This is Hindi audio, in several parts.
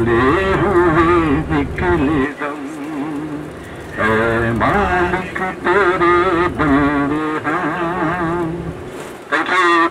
निकले हुए निकले दम है मालिक तेरे बंदे हैं। Thank you.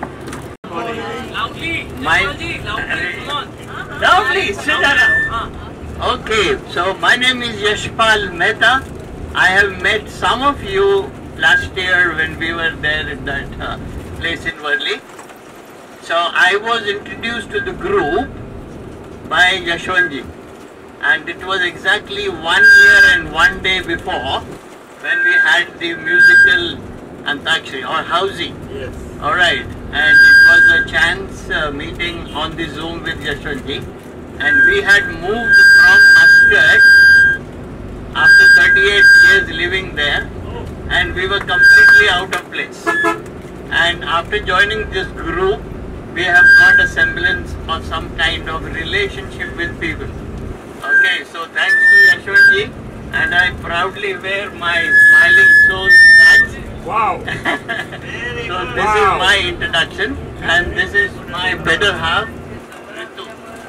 Lovely, sit down. Okay, so my name is Yashpal Mehta. I have met some of you last year when we were there in that place in Worli. So I was introduced to the group by Yashwantji, and it was exactly 1 year and 1 day before when we had the musical Antakshari or housing. Yes. Alright, and it was a chance meeting on the Zoom with Yashwantji, and we had moved from Muscat after 38 years living there, and we were completely out of place. And after joining this group, we have got a semblance of some kind of relationship with people. Okay, so thanks to Yashwantji, and I proudly wear my smiling soul badge. Wow! So this is my introduction, and this is my better half, Ritu.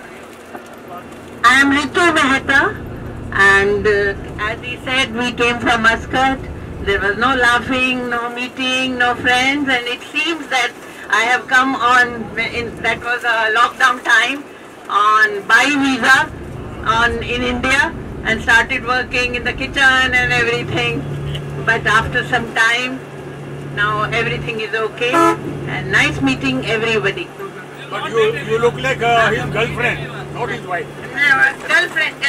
I am Ritu Mehta, and as he said, we came from Muscat. There was no laughing, no meeting, no friends, and it seems that I have come on, that was a lockdown time, on by visa in India, and started working in the kitchen and everything. But after some time, now everything is okay, and nice meeting everybody. But you look like his girlfriend, not his wife. Girlfriend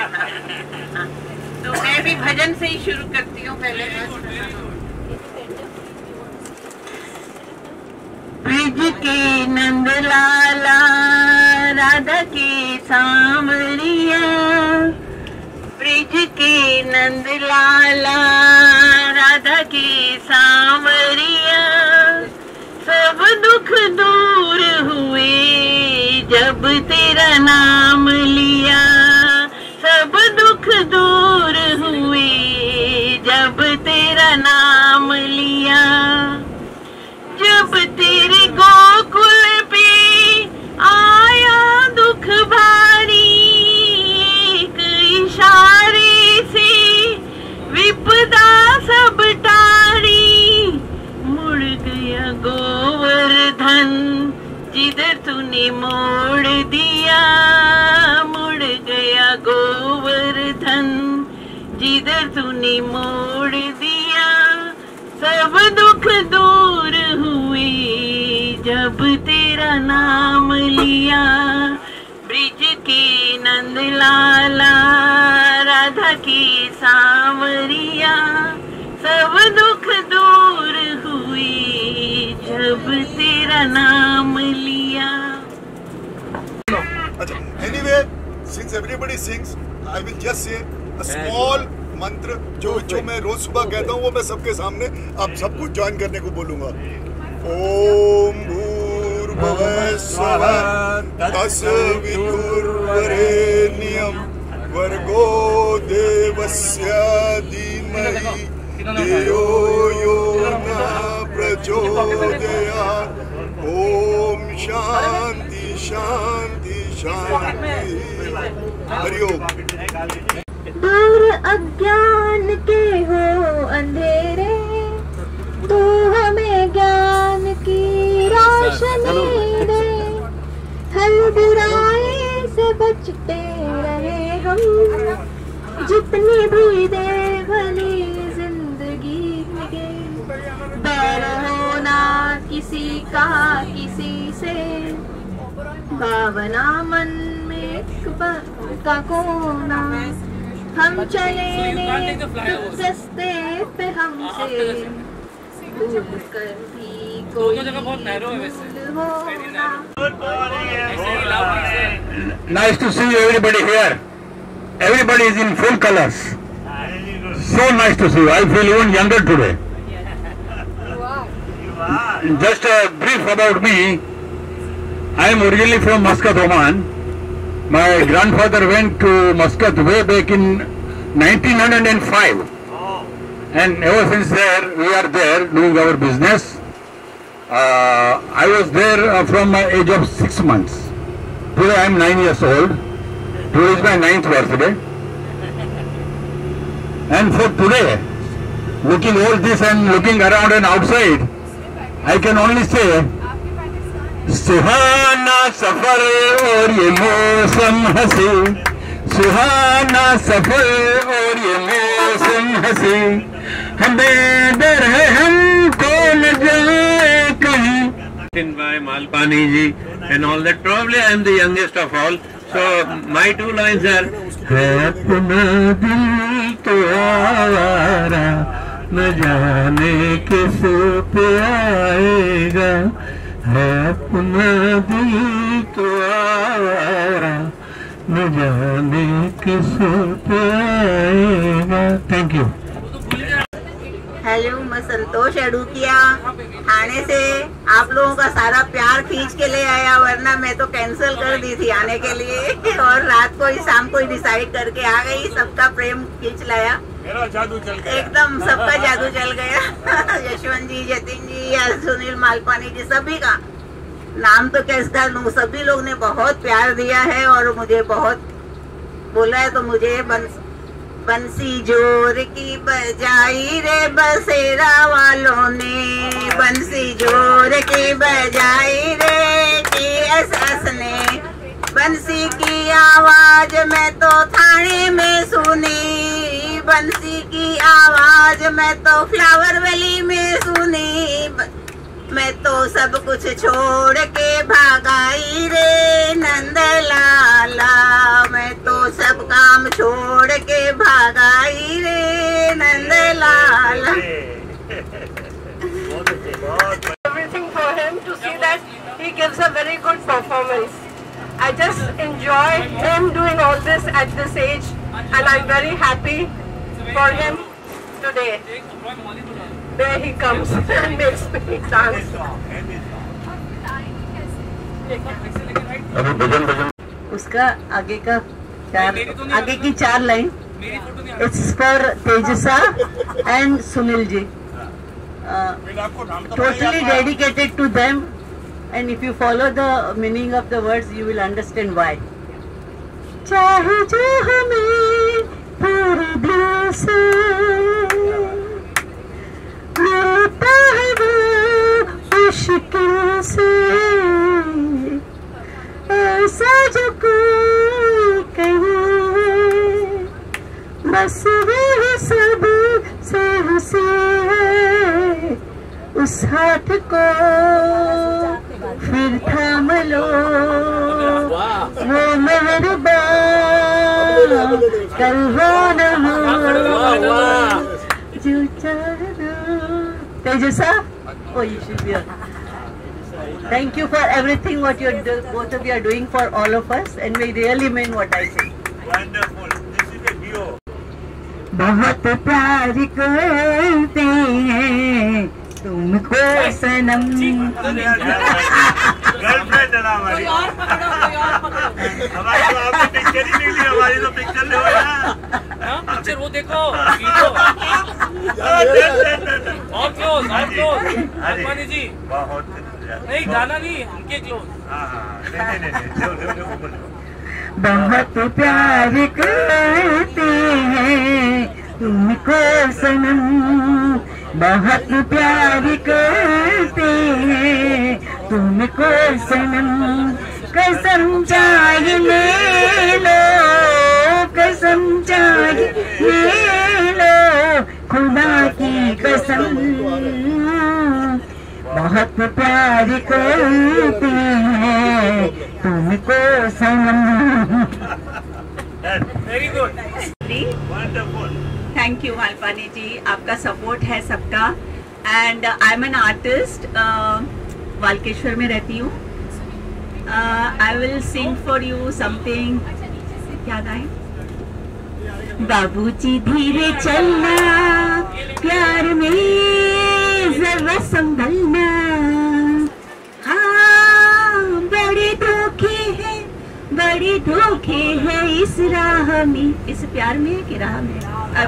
तो मैं भी भजन से ही शुरू करती हूँ पहले। ब्रिज के नंद लाला राधा की सांवरिया, ब्रिज के नंद लाला राधा की सांवरिया, सब दुख दूर हुए जब तेरा नाम लिया, सब दुख दूर हुए जब तेरा नाम लिया, जब तेरे गोकुल पे आया दुख भारी, एक इशारे से विपदा सब टारी, मुड़ गया गोवर्धन जिधर तूने मोड़ दिया, मुड़ गया गोवर्धन जिधर तूने मोड़ दिया, सब दुख दूर हुए जब तेरा नाम लिया, ब्रिज के नंद लाला राधा की सांवरिया, सब दुख दूर हुए जब तेरा नाम लिया। Anyway, since everybody sings, I will just say a small मंत्र जो मैं रोज सुबह कहता हूँ वो मैं सबके सामने आप सब कुछ ज्वाइन करने को बोलूँगा। ओम भूर्भुवः स्वः तत्सवितुर्वरेण्यं भर्गो देवस्य धीमहि धियो यो नः प्रचोदयात्। ओम शांति शांति शांति। हरि ओम। दूर अज्ञान के हो अंधेरे, तू हमें ज्ञान की रोशनी दे, हर बुराई से बचते रहे हम, जितनी भी दे भली जिंदगी में, बैर होना किसी का किसी से, भावना मन में का कोना, हम चले रास्ते पे हमसे भूल कर भी कोई होना। Nice to see everybody here. Everybody is in full colors. So nice to see you. I feel even younger today. Just a brief about me. I am originally from Muscat, Oman. My grandfather went to Muscat way back in 1905. And ever since there, we are there doing our business. I was there from my age of 6 months. Today I am 9 years old. Today is my 9th birthday. And for today, looking all this and looking around and outside, I can only say, सुहाना सफर और ये मौसम हंसी, सुहाना सफर और ये मौसम हंसी, हमें डर है हमको न जाए कहीं. By Malpani ji and all that. Probably I am the youngest of all. So my two lines are, है अपना दिल तो आवारा न जाने किस पे आएगा, है अपना दिल तो आवारा न जाने किस पे आएगा. Thank you. हेलो, मैं संतोष अडुकिया थाने से आप लोगों का सारा प्यार खींच के ले आया, वरना मैं तो कैंसिल कर दी थी आने के लिए और रात को ही शाम को ही डिसाइड करके आ गई. सबका प्रेम खींच लाया, मेरा जादू चल गया एकदम सबका जादू चल गया. यशवंत जी, जतिन जी या सुनील मालपानी जी, सभी का नाम तो कैसा लूं. सभी लोग ने बहुत प्यार दिया है और मुझे बहुत बोला है. तो मुझे बंसी जोर की बजाई रे बसेरा वालों ने, बंसी जोर की बजाई रे TSS ने, बंसी की आवाज मैं तो थाने में सुनी, बंसी की आवाज मैं तो फ्लावर वैली में सुनी, मैं तो सब कुछ छोड़ के भागाई रे नंदलाला, मैं तो सब काम छोड़ के भागाई रे Nandlala. Everything for him to see that he gives a very good performance. I just enjoy him doing all this at this age, and I'm very happy for him today. There he comes and makes me dance. उसका आगे का आगे की 4 line it's for Tejasa and Sunil ji, totally dedicated to them, and if you follow the meaning of the words you will understand why. चाहे जो हमें पूरे दिल से मिलता है वो मुश्किल से, ऐसा जो कोई कहे बस वह सब से हंसी है, उस हाथ को फिर थाम लो, वो मेहरबान कल वो न हो जो चाहना. Tejasa, oh, you should be here. Thank you for everything what both of you are doing for all of us, and we really mean what I say. Wonderful. This is a duo. बहुत प्यार करते हैं तुमको सनम. गर्लफ्रेंड है ना हमारी. हमारी तो आपने पिक्चर ही नहीं ली, हमारी तो पिक्चर ले पिक्चर वो देखो और क्लोज मालपानी जी. बहुत नहीं गाना नहीं, उनके क्लोज. बहुत प्यार करते हैं तुमको सनम, बहुत प्यार करते हैं तुमको सनम, कसम चाहिए ले लो, कसम चाहिए ले लो, खुदा की कसम, बहुत प्यार करते हैं तुमको सनम. Very good, wonderful. Thank you Malpani ji, आपका सपोर्ट है सबका. And I am an artist, Walkeshwar में रहती हूँ. I will sing for you something. याद आए? बाबूजी धीरे चलना, प्यार में जरा संभलना, हाँ बड़े धोखे हैं, बड़े धोखे हैं इस राह में, इस प्यार में कि राह में.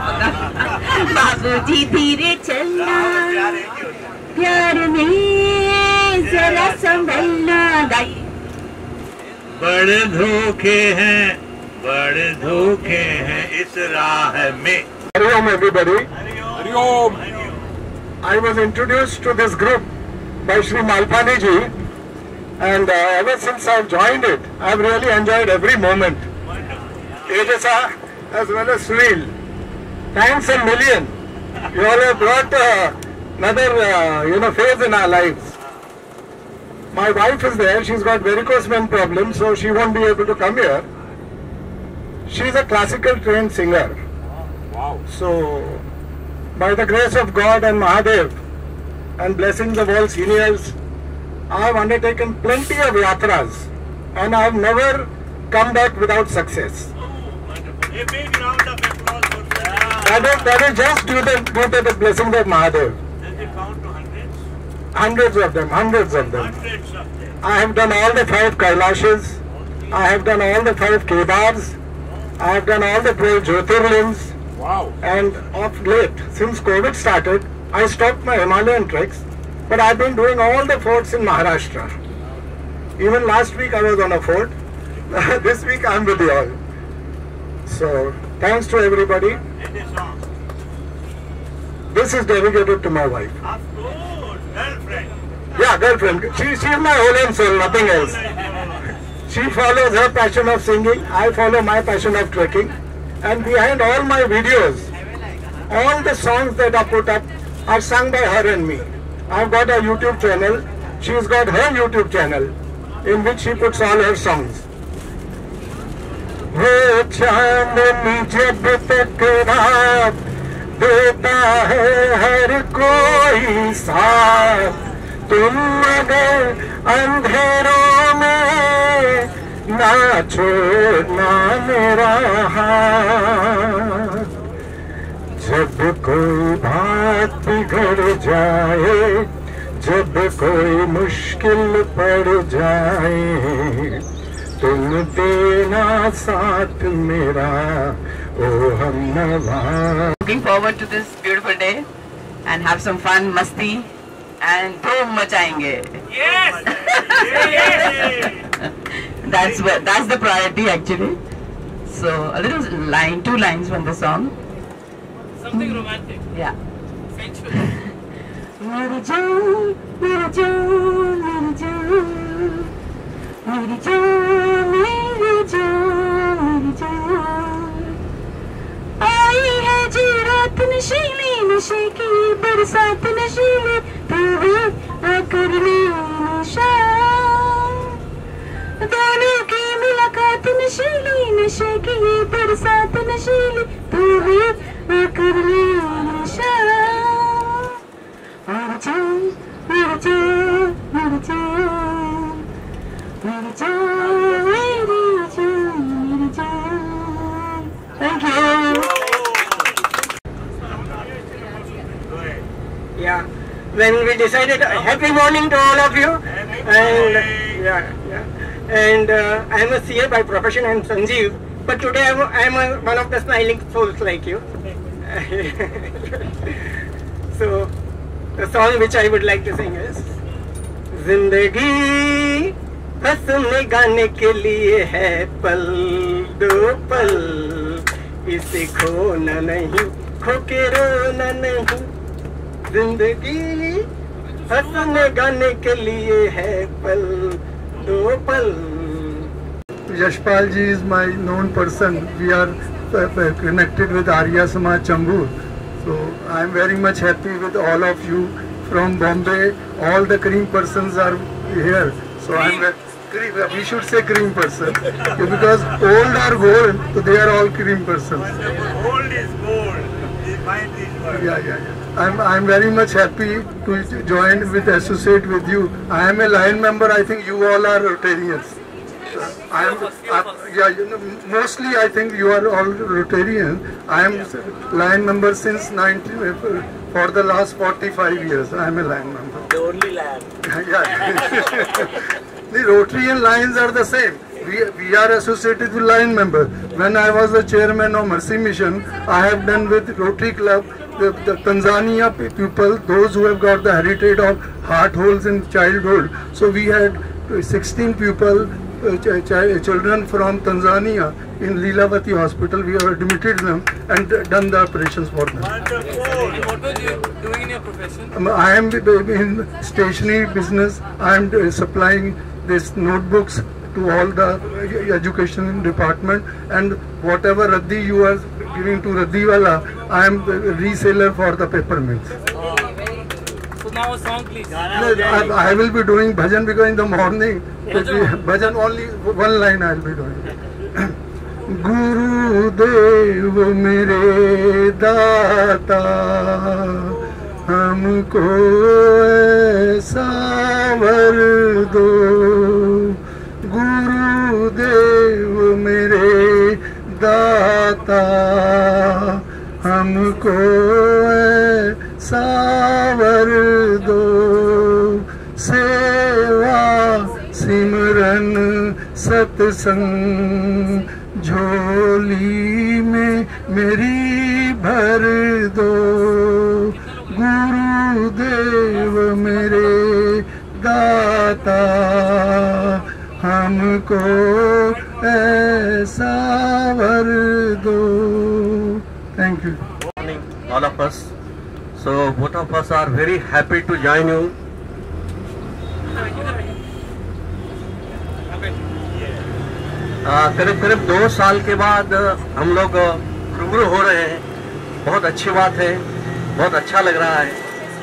बाबूजी धीरे चलना, प्यार में जरा संभलना. गाइए. बड़े धोखे हैं बड़े धोखे हैं इस राह में. Hari Om everybody. Hari Om. I was introduced to this group by Shri Malpani ji, and ever since I've joined it, I've really enjoyed every moment. Tejasa as well as Sunil. Thanks a million. You all have brought another phase in our lives. My wife is there. She's got varicose vein problem, so she won't be able to come here. She's a classical trained singer. Wow. So, by the grace of God and Mahadev and blessings of all seniors, I have undertaken plenty of yatras and I have never come back without success. A big round of applause for that. That is just due to the blessings of Mahadev. Does it count to hundreds? Hundreds of them. Hundreds of them. I have done all the 5 Kailashes. I have done all the 5 Kedars. I have done all the 12 Jyotirlings. Wow. And of late, since COVID started, I stopped my Himalayan treks, but I've been doing all the forts in Maharashtra. Even last week I was on a fort. This week I'm with you all. So, thanks to everybody. And a song. This is dedicated to my wife. Of course, girlfriend. Yeah, girlfriend. She is my whole and soul, nothing else. She follows her passion of singing, I follow my passion of trekking. And behind all my videos, all the songs that are put up are sung by her and me. I've got a YouTube channel, she's got her YouTube channel, in which she puts all her songs. वो चांदनी जब तक रात देता है हर कोई साथ, तुम मगर अंधेरों में ना छोड़ना मेरा हाथ. जब कोई बात बिगड़ जाए, जब कोई मुश्किल पड़ जाए, तुम देना साथ मेरा ओ हमनवा. Looking forward to this beautiful day and have some fun, masti and dhoom machayenge. Yes! That's the priority actually. So a little line, 2 lines from the song. Something romantic. Yeah. Sensual. मेरी जान, मेरी जान, मेरी जान, मेरी जान, मेरी जान, मेरी जान. आई है जी रात नशीली, नशे की बरसात नशीली, तू भी आकर ले नशा. दोनों की मुलाकात नशीली, नशे की बरसात नशीली, तू भी आकर ले नशा. मेरी जान, मेरी जान, मेरी जान, मेरी जान, मेरी जान, मेरी जान. Thank you. Yeah, when we decided, happy morning to all of you, and and I am a CA by profession. I am Sanjeev, but today I am one of the smiling souls like you. So, the song which I would like to sing is जिंदगी हंसने गाने के लिए है पल दो पल, इसे खोना नहीं, खो के रोना नहीं. जिंदगी हंसने गाने के लिए है पल दो पल. Yashpal ji is my known person. We are connected with Arya Samaj Chambur. So I am very much happy with all of you from Bombay. All the cream persons are here. So I am. We should say cream person because old are gold, so they are all cream persons. Gold is gold. Find this word. Yeah. I'm very much happy to join with, associate with you. I am a line member. I think you all are Rotarians. Mostly I think you are all Rotarians. I am line member since for the last 45 years. I am a line member. The only line. Yeah. The Rotarian lines are the same. We are associated with line member. When I was the chairman of Mercy Mission, I have done with Rotary Club, the Tanzania people, those who have got the heritage of heart holes in childhood. So we had 16 people children from Tanzania in Lilavati hospital. We have admitted them and done the operations for them. Wonderful. And what were you doing in your profession? I am in stationery business. I am supplying these notebooks to all the education department, and whatever Raddi you are giving to Raddiwala, I am the reseller for the paper mills. So now a song, please. I will be doing bhajan because in the morning, bhajan only one line I will be doing. गुरुदेव मेरे दाता हमको ऐसा वर दो, गुरुदेव मेरे दाता हमको ऐसा वर दो, सेवा सिमरन सत्संग झोली में मेरी भर दो, गुरुदेव मेरे दाता हमको ऐसा वर दो. Thank you. Morning, all of us. So both of us are very happy to join you. करीब करीब 2 साल के बाद हम लोग रूबरू हो रहे हैं. बहुत अच्छी बात है, बहुत अच्छा लग रहा है.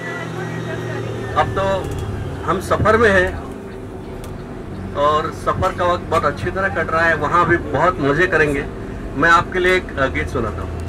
अब तो हम सफ़र में हैं और सफ़र का वक्त बहुत अच्छी तरह कट रहा है. वहाँ भी बहुत मज़े करेंगे. मैं आपके लिए एक गीत सुनाता हूँ.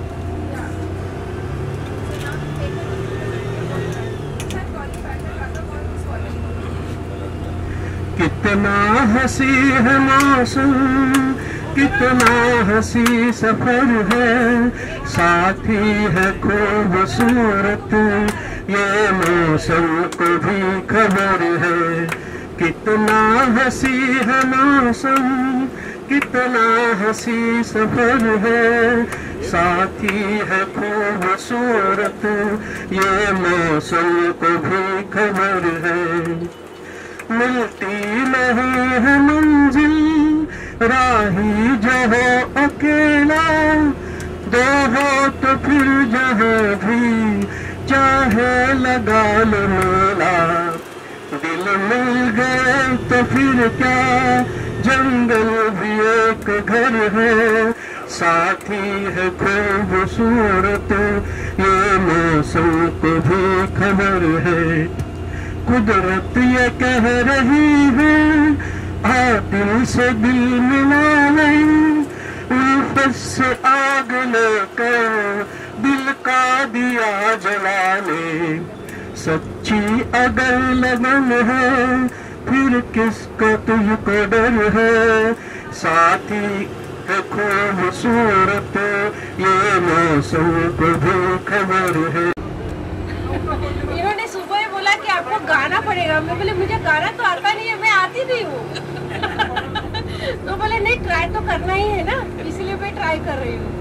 कितना हंसी है मौसम, कितना हंसी सफर है, साथी है खूबसूरत ये मौसम को भी खबर है. कितना हंसी है मौसम, कितना हंसी सफर है, साथी है खूबसूरत ये मौसम को भी खबर है. मिलती नहीं है मंजिल राही जो हो अकेला, दो हो तो फिर जहाँ भी चाहे लगा लो मेला. दिल मिल गए तो फिर क्या जंगल भी एक घर है, साथी है खूबसूरत ये मौसम को भी खबर है. कुदरत ये कह रही है आ दिल से दिल मिला नहीं, उल्फत से आग लेकर दिल का दिया जला ले. सच्ची अगर लगन है फिर किसको तुझको डर है, साथी है खूबसूरत ये मौसम को भी खबर है. इन्होंने सुबह ही बोला कि आपको गाना पड़ेगा. मैं बोले मुझे गाना तो आता नहीं है, मैं आती भी हूँ. तो बोले नहीं ट्राई तो करना ही है ना, इसलिए मैं ट्राई कर रही हूँ.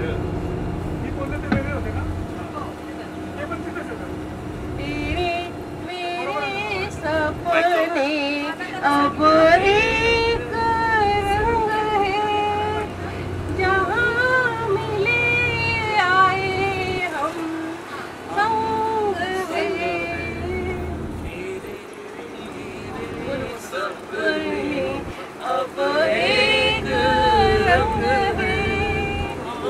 मेरे सपने अब एक रंग है, जहाँ मिले आए हम संग है. सपने अब एक रंग है,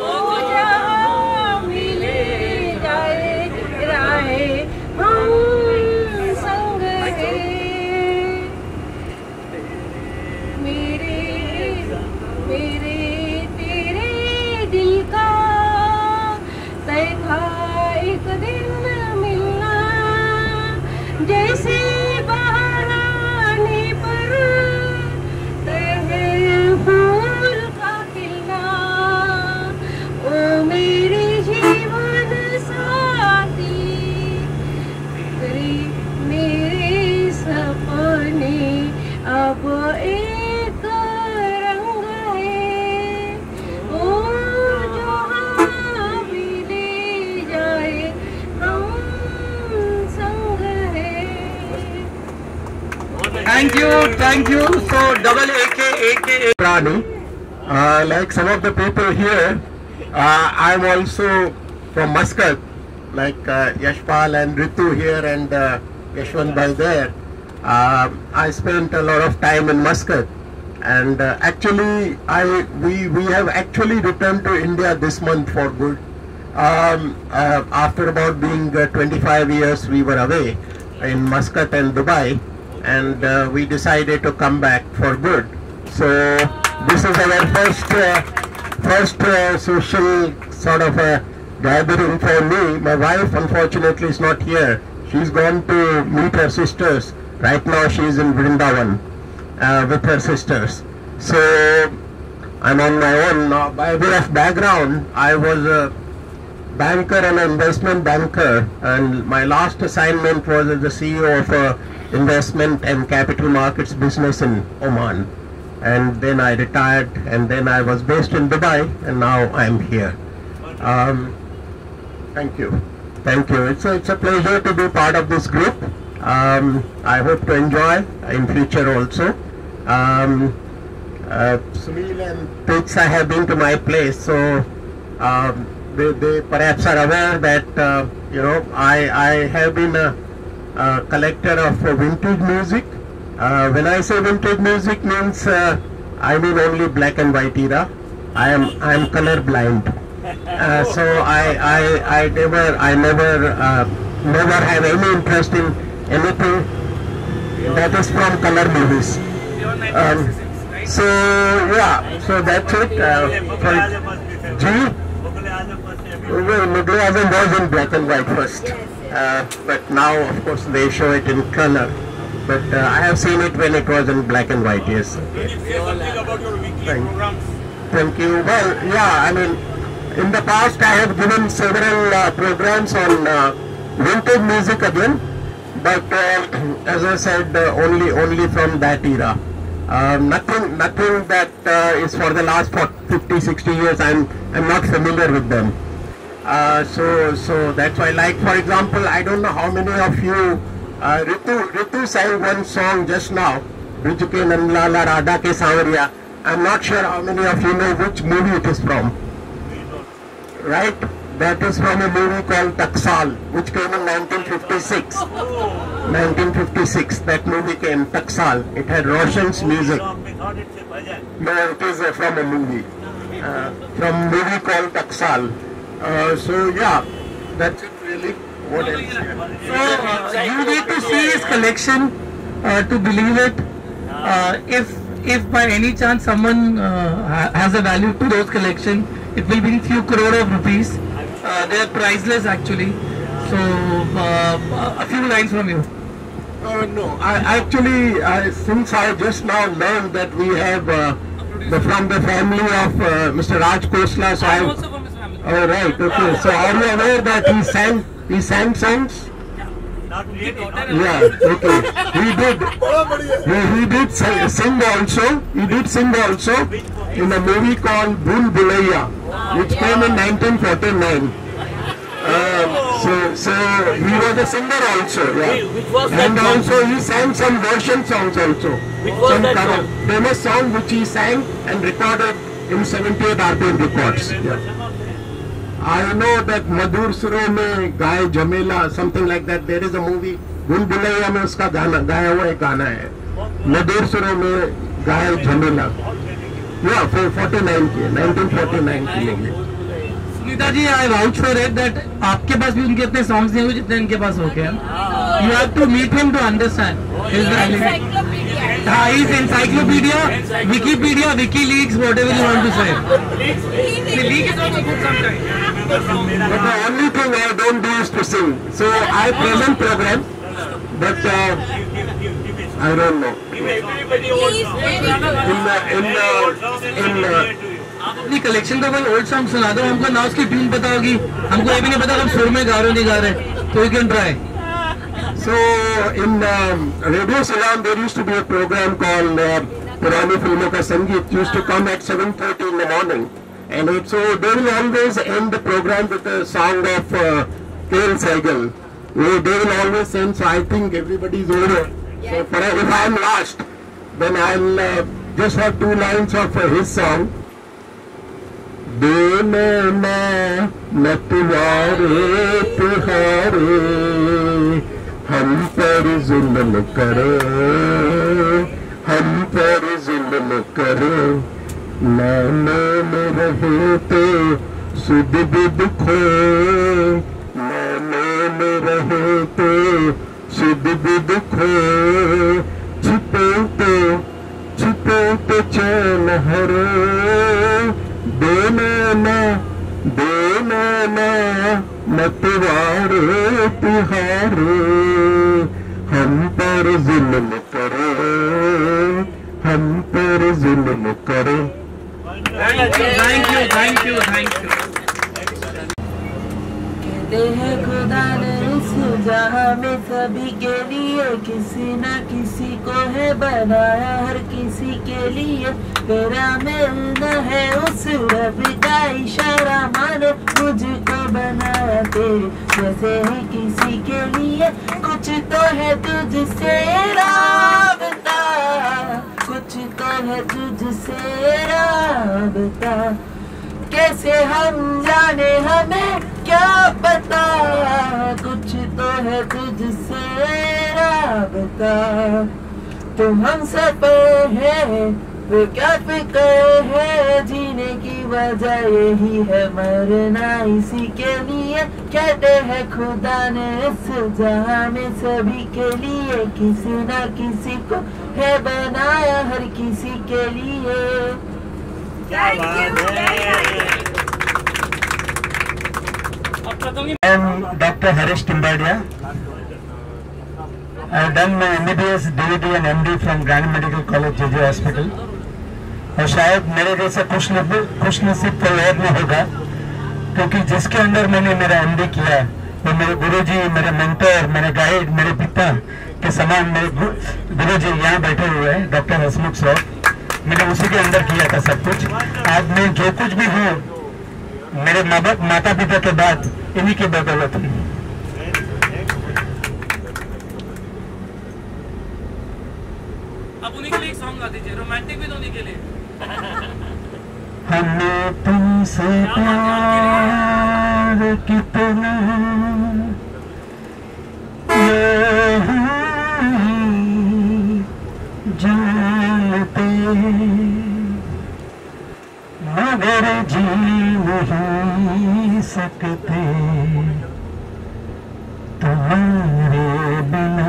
Thank you. So double AK. Rani. Like some of the people here, I'm also from Muscat, like Yashpal and Ritu here and Yashwant Bhai there. I spent a lot of time in Muscat, and actually we have actually returned to India this month for good. After about being 25 years we were away in Muscat and Dubai, and we decided to come back for good. So this is our first social sort of a gathering for me. My wife unfortunately is not here. She's gone to meet her sisters. Right now she is in Vrindavan with her sisters. So I'm on my own now. By way of background, I was a banker and an investment banker, and my last assignment was as the CEO of a investment and capital markets business in Oman. And then I retired, and then I was based in Dubai, and now I'm here. Thank you. It's a pleasure to be part of this group. I hope to enjoy in future also. Sunil and Pitts have been to my place, so they perhaps are aware that I have been a collector of vintage music. When I say vintage music means I mean only black and white era. I am color blind, so I never have any interest in anything that is from color movies. So that's it. Mughal Azam was in black and white first, but now of course they show it in color. But I have seen it when it was in black and white, yes. Can you say something about your weekly programs? Thank you. Well, yeah, I mean, in the past I have given several programs on vintage music again, but as I said, only from that era. Nothing that is for the last 50, 60 years. I'm not familiar with them. So that's why, like for example, I don't know how many of you, Ritu sang one song just now, Brij ke Nandlala Radha ke Sanwariya. I'm not sure how many of you know which movie it is from. Right? That is from a movie called Taksal, which came in 1956. 1956, that movie came, Taksal. It had Roshan's music. No, it is from a movie. From a movie called Taksal. So yeah, that's it really. What else? So you need to see his collection to believe it. If by any chance someone has a value to those collection, it will be few crore of rupees. They are priceless actually. So a few lines from you. No, I actually since I just now learned that we have from the family of Mr. Raj Khosla. So I'm also from his family. Oh right, okay. So are you aware that he sang songs? Not really. Yeah, okay. He did sing also. He did sing also in a movie called Bhool Bhulaiya, which came in 1949. So he was a singer also, yeah. And also he sang some version songs also. Some famous song which he sang and recorded in 78 RPM records. Yeah. I know that Madhur Suro mein Gaye Jamela, something like that. There is a movie, Bhool Bhulaiya mein uska gaya hua ek gana hai. Madhur Suro mein Gaye Jamela. Yeah, 1949 की movie. Sunita ji, I vouch for it that आपके पास भी उनके इतने songs नहीं हुए जितने इनके पास हो गए हैं. You have to meet him to understand. His encyclopedia, Wikipedia, WikiLeaks, whatever you want to say. The leak is also good sometimes. But the only thing I don't do is to sing. So I present program, but I don't know. अपनी कलेक्शन का कोई ओल्ड सॉन्ग सुना दो हमको, ना उसकी ट्यून पता होगी, हमको ये भी नहीं पता हम सुर में गा रहे नहीं गा रहे, तो you can try. So in Radio Ceylon there used to be a program called Purani Filmon Ka Sangeet, used to come at 7:30 in the morning, and so they will always end the program with a song of K.L. Sehgal. They will always sing, so I think everybody is over. So if I am last, then I'll just have 2 lines of his song. देना मतवारे तुहारे हम पर जुल्म करो, हम पर जुल्म करो, नाम रहे तो सुध बुध खो, नाम रहे तो सुध बुध खो, छिपो तो चैन हरो, देना ना मतवारे तुहारे हम पर जुल्म करो, हम पर जुल्म करो। Thank you. कहते हैं खुदा ने इस जहां में सभी के लिए किसी न किसी को है बनाया, हर किसी के लिए तेरा मिलना है उस रब का इशारा, मानो मुझको बनाया तेरे जैसे ही किसी के लिए कुछ तो है तुझसे राबता, कुछ तो है तुझसे राबता, कैसे हम जाने हमें क्या पता, कुछ तो है तुझसे राबता, तुम हम सफर है वो क्या फिक्र है, जीने की वजह यही है मरना इसी के लिए, कहते हैं खुदा ने इस जहां में सभी के लिए किसी न किसी को है बनाया, हर किसी के लिए। I am Dr. Harish Timbadia. I have done my MBBS, DD and MD from Grand Medical College, JJ Hospital. और शायद मेरे जैसा खुशनसीब कोई और नहीं होगा, क्योंकि जिसके अंदर मैंने मेरा MD किया वो मेरे गुरुजी, मेरे मेंटर, मेरे गाइड, मेरे पिता के समान मेरे गुरुजी यहाँ बैठे हुए हैं, डॉक्टर हसमुख सर। मैंने उसी के अंदर किया था सब कुछ। आज मैं जो कुछ भी हूँ मेरे माता पिता के बाद इन्हीं की बदौलत हूँ। अब उन्हीं के लिए एक सॉन्ग गा दीजिए, रोमांटिक भी तो उन्हीं के लिए। हमें तुमसे प्यार कितना जानते, मगर जी नहीं सकते तुम्हारे बिना।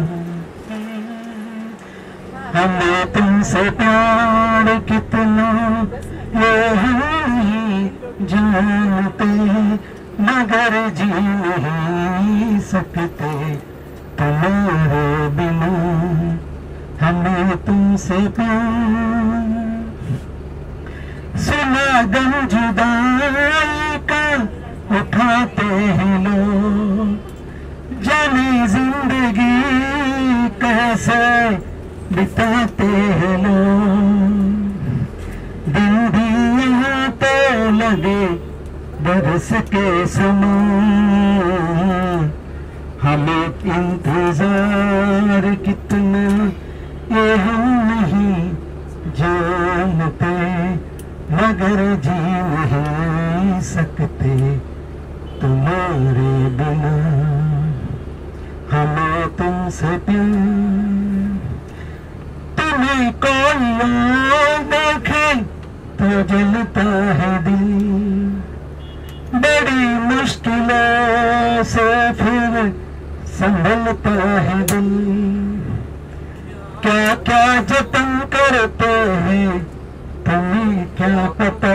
हमें तुमसे प्यार कितना ये हम जानते, मगर जी नहीं सकते तुम्हारे बिना। हमें तुमसे प्यार, सुना गम जुदाई का उठाते हैं लोग, जाने जिंदगी कैसे बिताते हैं लोग। दिन भी यहाँ तो लगे बरस के समान, हमें इंतजार कितना ये हम नहीं जानते, मगर जी नहीं सकते तुम्हारे बिना। हमें तुमसे प्यार, तुम्हें कोई और देखे तो जलता है दिल, बड़ी मुश्किलों से फिर संभलता है दिल। क्या क्या जतन करते हैं तुम्हें क्या पता,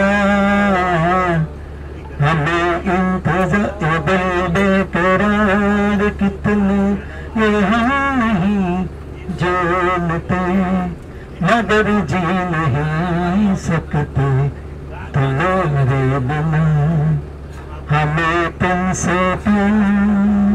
हमें इंतजार दिल बेकरार कितने ये हम नहीं जानते, मगर जी नहीं सकते तुम्हारे बिना। हमें तुमसे प्यार